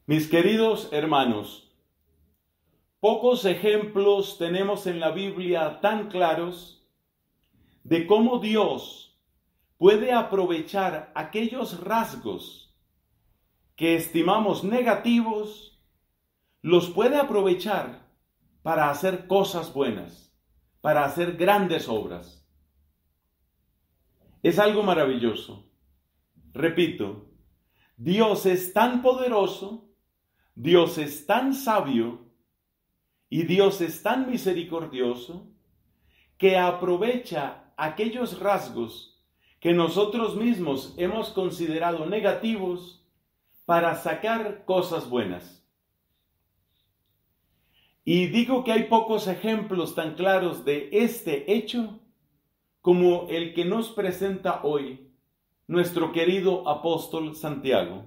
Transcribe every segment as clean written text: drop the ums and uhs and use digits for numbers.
Mis queridos hermanos, pocos ejemplos tenemos en la Biblia tan claros de cómo Dios puede aprovechar aquellos rasgos que estimamos negativos, los puede aprovechar para hacer cosas buenas, para hacer grandes obras. Es algo maravilloso. Repito, Dios es tan poderoso, Dios es tan sabio y Dios es tan misericordioso que aprovecha aquellos rasgos que nosotros mismos hemos considerado negativos para sacar cosas buenas. Y digo que hay pocos ejemplos tan claros de este hecho como el que nos presenta hoy nuestro querido apóstol Santiago.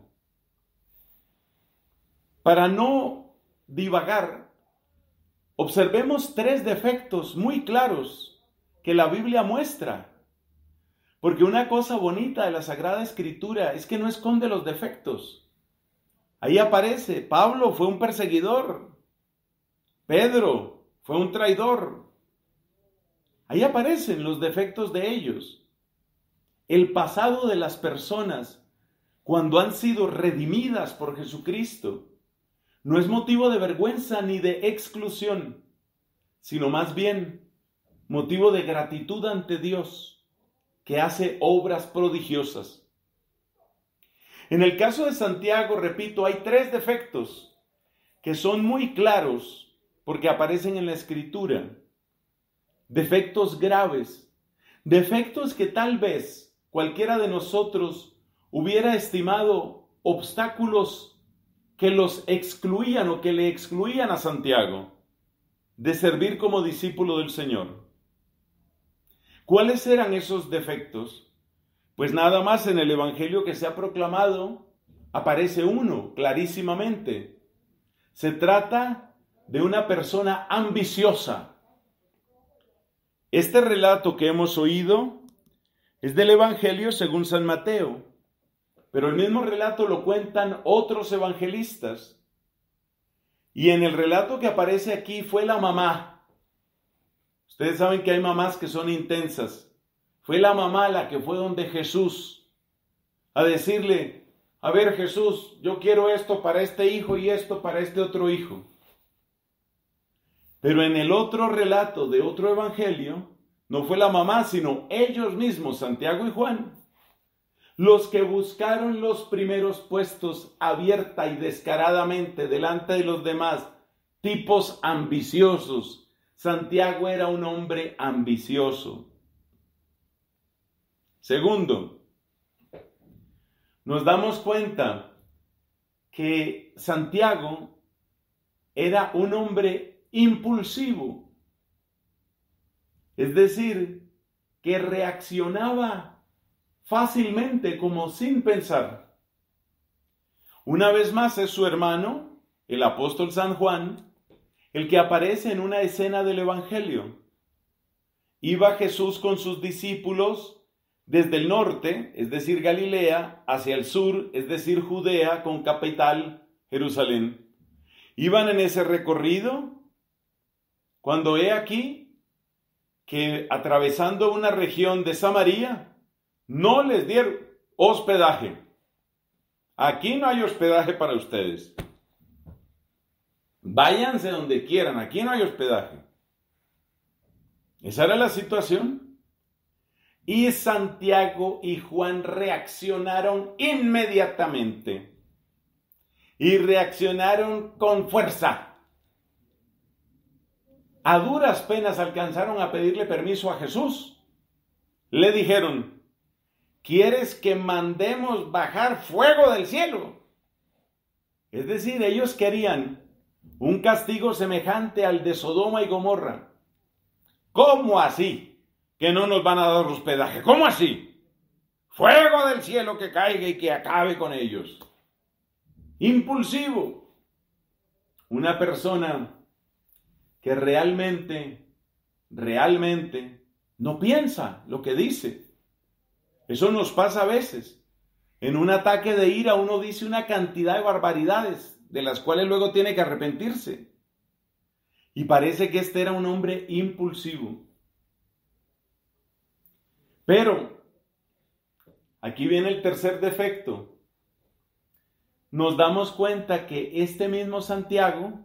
Para no divagar, observemos tres defectos muy claros que la Biblia muestra. Porque una cosa bonita de la Sagrada Escritura es que no esconde los defectos. Ahí aparece, Pablo fue un perseguidor, Pedro fue un traidor. Ahí aparecen los defectos de ellos. El pasado de las personas, cuando han sido redimidas por Jesucristo, no es motivo de vergüenza ni de exclusión, sino más bien motivo de gratitud ante Dios, que hace obras prodigiosas. En el caso de Santiago, repito, hay tres defectos que son muy claros porque aparecen en la Escritura. Defectos graves, defectos que tal vez cualquiera de nosotros hubiera estimado obstáculos que los excluían o que le excluían a Santiago de servir como discípulo del Señor. ¿Cuáles eran esos defectos? Pues nada más en el Evangelio que se ha proclamado aparece uno clarísimamente. Se trata de una persona ambiciosa. Este relato que hemos oído es del Evangelio según San Mateo. Pero el mismo relato lo cuentan otros evangelistas. Y en el relato que aparece aquí fue la mamá. Ustedes saben que hay mamás que son intensas. Fue la mamá la que fue donde Jesús a decirle, a ver Jesús, yo quiero esto para este hijo y esto para este otro hijo. Pero en el otro relato de otro evangelio, no fue la mamá, sino ellos mismos, Santiago y Juan, los que buscaron los primeros puestos abierta y descaradamente delante de los demás, tipos ambiciosos. Santiago era un hombre ambicioso. Segundo, nos damos cuenta que Santiago era un hombre impulsivo, es decir, que reaccionaba fácilmente, como sin pensar. Una vez más es su hermano, el apóstol San Juan, el que aparece en una escena del Evangelio. Iba Jesús con sus discípulos desde el norte, es decir, Galilea, hacia el sur, es decir, Judea, con capital Jerusalén. Iban en ese recorrido cuando he aquí que atravesando una región de Samaria, no les dieron hospedaje. Aquí no hay hospedaje para ustedes. Váyanse donde quieran, aquí no hay hospedaje. Esa era la situación. Y Santiago y Juan reaccionaron inmediatamente. Y reaccionaron con fuerza. A duras penas alcanzaron a pedirle permiso a Jesús. Le dijeron, ¿quieres que mandemos bajar fuego del cielo? Es decir, ellos querían un castigo semejante al de Sodoma y Gomorra. ¿Cómo así? Que no nos van a dar hospedaje. ¿Cómo así? Fuego del cielo que caiga y que acabe con ellos. Impulsivo. Una persona que realmente no piensa lo que dice. Eso nos pasa a veces. En un ataque de ira uno dice una cantidad de barbaridades, de las cuales luego tiene que arrepentirse. Y parece que este era un hombre impulsivo. Pero, aquí viene el tercer defecto. Nos damos cuenta que este mismo Santiago,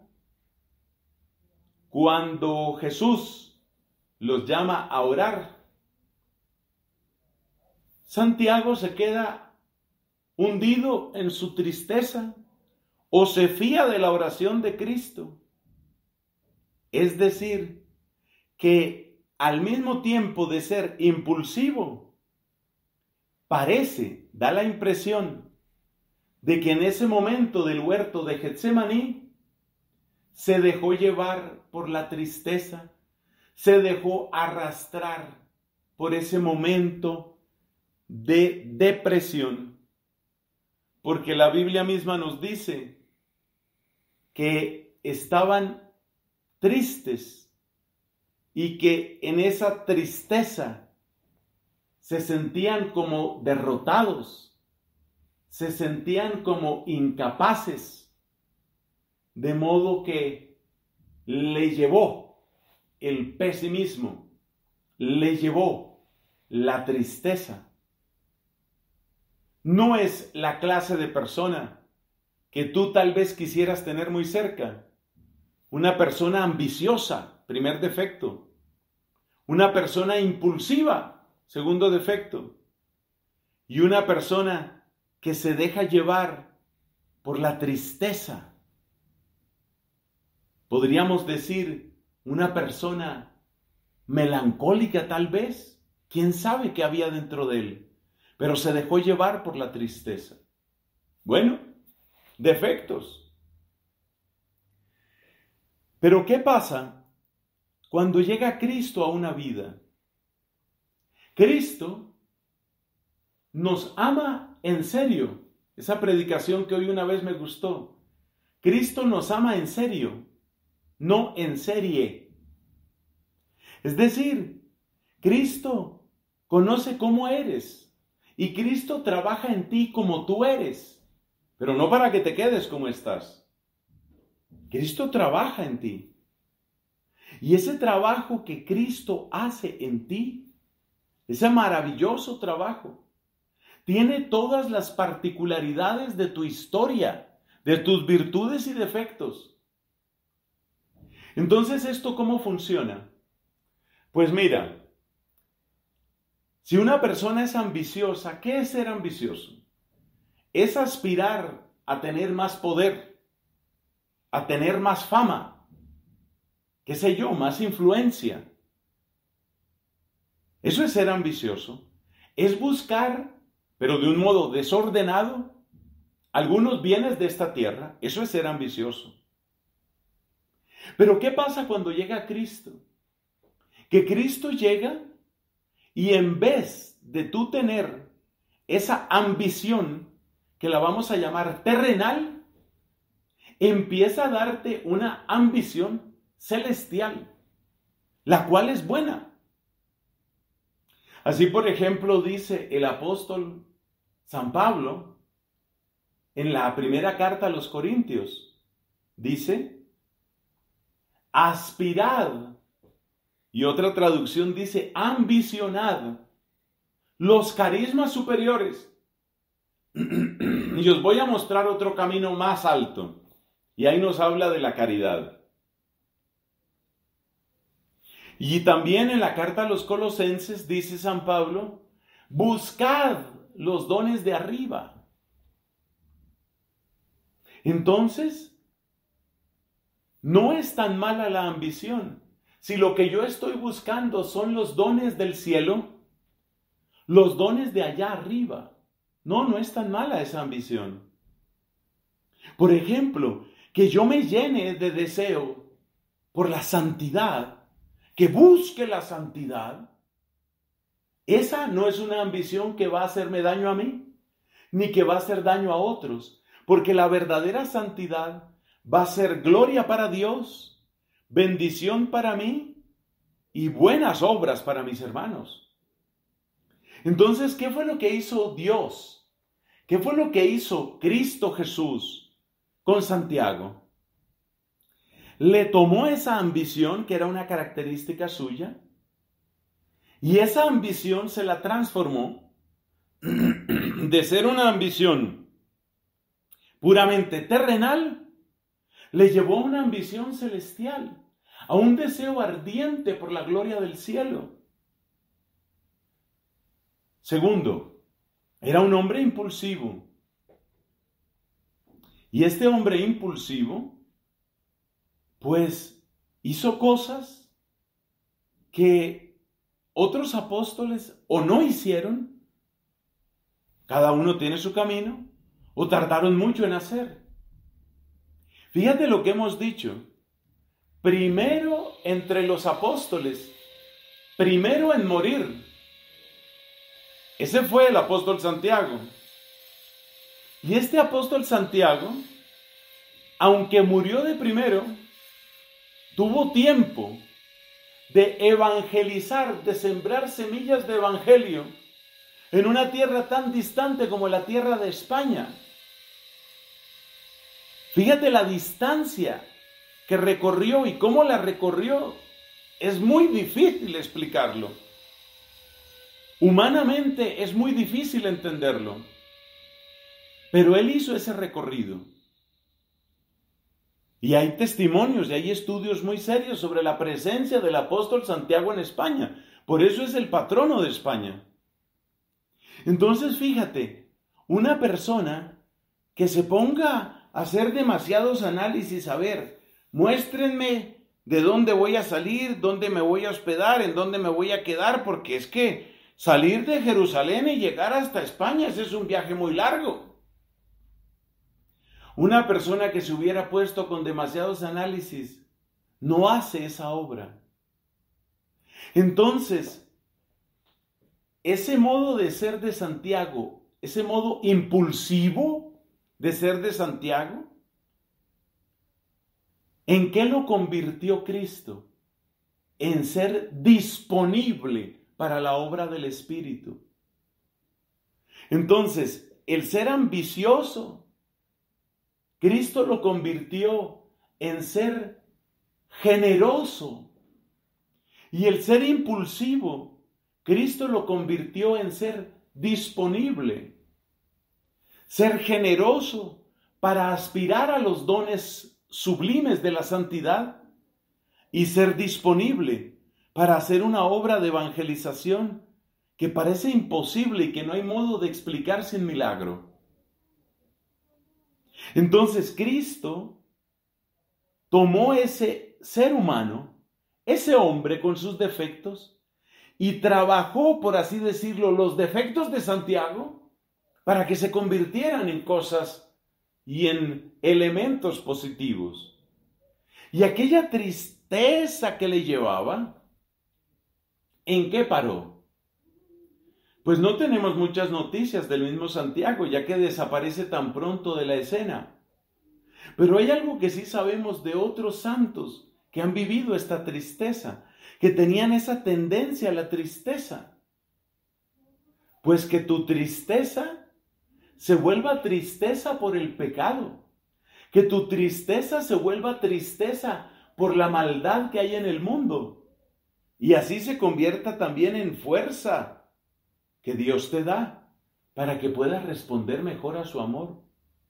cuando Jesús los llama a orar, Santiago se queda hundido en su tristeza o se fía de la oración de Cristo. Es decir, que al mismo tiempo de ser impulsivo, da la impresión de que en ese momento del huerto de Getsemaní se dejó llevar por la tristeza, se dejó arrastrar por ese momento de depresión, porque la Biblia misma nos dice que estaban tristes y que en esa tristeza se sentían como derrotados, se sentían como incapaces, de modo que le llevó el pesimismo, le llevó la tristeza. No es la clase de persona que tú tal vez quisieras tener muy cerca. Una persona ambiciosa, primer defecto. Una persona impulsiva, segundo defecto. Y una persona que se deja llevar por la tristeza. Podríamos decir una persona melancólica tal vez. ¿Quién sabe qué había dentro de él? Pero se dejó llevar por la tristeza. Bueno, defectos. Pero ¿qué pasa cuando llega Cristo a una vida? Cristo nos ama en serio. Esa predicación que hoy una vez me gustó. Cristo nos ama en serio, no en serie. Es decir, Cristo conoce cómo eres. Y Cristo trabaja en ti como tú eres, pero no para que te quedes como estás. Cristo trabaja en ti. Y ese trabajo que Cristo hace en ti, ese maravilloso trabajo, tiene todas las particularidades de tu historia, de tus virtudes y defectos. Entonces, ¿esto cómo funciona? Pues mira, si una persona es ambiciosa, ¿qué es ser ambicioso? Es aspirar a tener más poder, a tener más fama, qué sé yo, más influencia. Eso es ser ambicioso. Es buscar, pero de un modo desordenado, algunos bienes de esta tierra. Eso es ser ambicioso. Pero ¿qué pasa cuando llega Cristo? Que Cristo llega y en vez de tú tener esa ambición, que la vamos a llamar terrenal, empieza a darte una ambición celestial, la cual es buena. Así, por ejemplo, dice el apóstol San Pablo en la primera carta a los Corintios, dice, aspirad. Y otra traducción dice, ambicionad los carismas superiores. Y os voy a mostrar otro camino más alto. Y ahí nos habla de la caridad. Y también en la carta a los Colosenses dice San Pablo, buscad los dones de arriba. Entonces, no es tan mala la ambición. Si lo que yo estoy buscando son los dones del cielo, los dones de allá arriba, no es tan mala esa ambición. Por ejemplo, que yo me llene de deseo por la santidad, que busque la santidad, esa no es una ambición que va a hacerme daño a mí, ni que va a hacer daño a otros, porque la verdadera santidad va a ser gloria para Dios, bendición para mí y buenas obras para mis hermanos. Entonces, ¿qué fue lo que hizo Dios? ¿Qué fue lo que hizo Cristo Jesús? con Santiago. Le tomó esa ambición, que era una característica suya, y esa ambición se la transformó de ser una ambición puramente terrenal, le llevó a una ambición celestial, a un deseo ardiente por la gloria del cielo. Segundo, era un hombre impulsivo. Y este hombre impulsivo, pues, hizo cosas que otros apóstoles o no hicieron, cada uno tiene su camino, o tardaron mucho en hacer. Fíjate lo que hemos dicho. Primero entre los apóstoles, primero en morir. Ese fue el apóstol Santiago. Y este apóstol Santiago, aunque murió de primero, tuvo tiempo de evangelizar, de sembrar semillas de evangelio en una tierra tan distante como la tierra de España. Fíjate la distancia que recorrió y cómo la recorrió. Es muy difícil explicarlo. Humanamente es muy difícil entenderlo. Pero él hizo ese recorrido. Y hay testimonios y hay estudios muy serios sobre la presencia del apóstol Santiago en España. Por eso es el patrono de España. Entonces, fíjate, una persona que se ponga a hacer demasiados análisis, a ver, muéstrenme de dónde voy a salir, dónde me voy a hospedar, en dónde me voy a quedar, porque es que salir de Jerusalén y llegar hasta España, ese es un viaje muy largo. Una persona que se hubiera puesto con demasiados análisis no hace esa obra. Entonces, ese modo de ser de Santiago, ese modo impulsivo de ser de Santiago, ¿en qué lo convirtió Cristo? En ser disponible para la obra del Espíritu. Entonces, el ser ambicioso, Cristo lo convirtió en ser generoso. Y el ser impulsivo, Cristo lo convirtió en ser disponible. Ser generoso para aspirar a los dones sublimes de la santidad y ser disponible para hacer una obra de evangelización que parece imposible y que no hay modo de explicar sin milagro. Entonces Cristo tomó ese ser humano, ese hombre con sus defectos, y trabajó, por así decirlo, los defectos de Santiago para que se convirtieran en cosas y en elementos positivos. Y aquella tristeza que le llevaba, ¿en qué paró? Pues no tenemos muchas noticias del mismo Santiago, ya que desaparece tan pronto de la escena. Pero hay algo que sí sabemos de otros santos que han vivido esta tristeza, que tenían esa tendencia a la tristeza. Pues que tu tristeza se vuelva tristeza por el pecado, que tu tristeza se vuelva tristeza por la maldad que hay en el mundo, y así se convierta también en fuerza que Dios te da para que puedas responder mejor a su amor.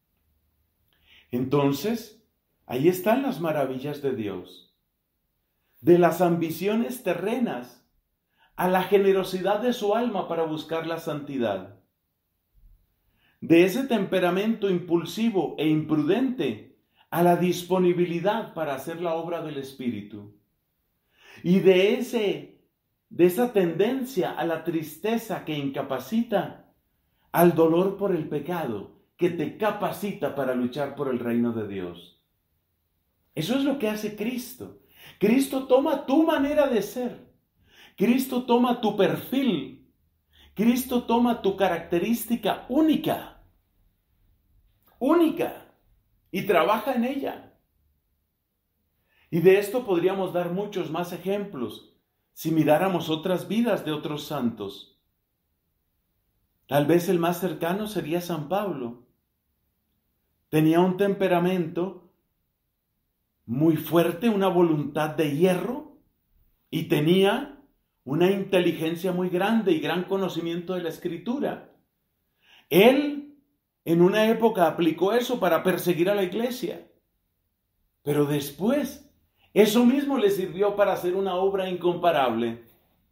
Entonces, ahí están las maravillas de Dios. De las ambiciones terrenas a la generosidad de su alma para buscar la santidad. De ese temperamento impulsivo e imprudente a la disponibilidad para hacer la obra del Espíritu. Y de esa tendencia a la tristeza que incapacita, al dolor por el pecado que te capacita para luchar por el reino de Dios. Eso es lo que hace Cristo. Cristo toma tu manera de ser. Cristo toma tu perfil. Cristo toma tu característica única. Única. Y trabaja en ella. Y de esto podríamos dar muchos más ejemplos si miráramos otras vidas de otros santos. Tal vez el más cercano sería San Pablo. tenía un temperamento muy fuerte, una voluntad de hierro, y tenía una inteligencia muy grande y gran conocimiento de la Escritura. Él en una época aplicó eso para perseguir a la iglesia, pero después eso mismo le sirvió para hacer una obra incomparable.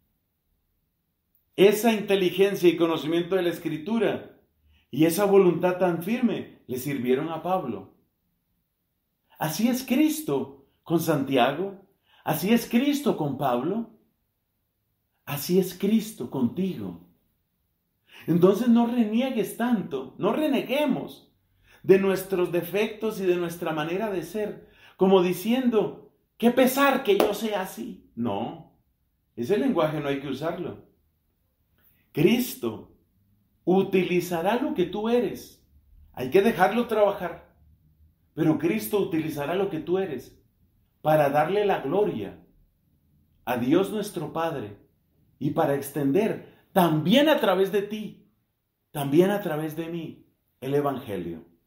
Esa inteligencia y conocimiento de la Escritura y esa voluntad tan firme le sirvieron a Pablo. Así es Cristo con Santiago, así es Cristo con Pablo, así es Cristo contigo. Entonces no reniegues tanto, no reneguemos de nuestros defectos y de nuestra manera de ser, como diciendo, qué pesar que yo sea así. No, ese lenguaje no hay que usarlo. Cristo utilizará lo que tú eres. Hay que dejarlo trabajar. Pero Cristo utilizará lo que tú eres para darle la gloria a Dios nuestro Padre y para extender también a través de ti, también a través de mí, el Evangelio.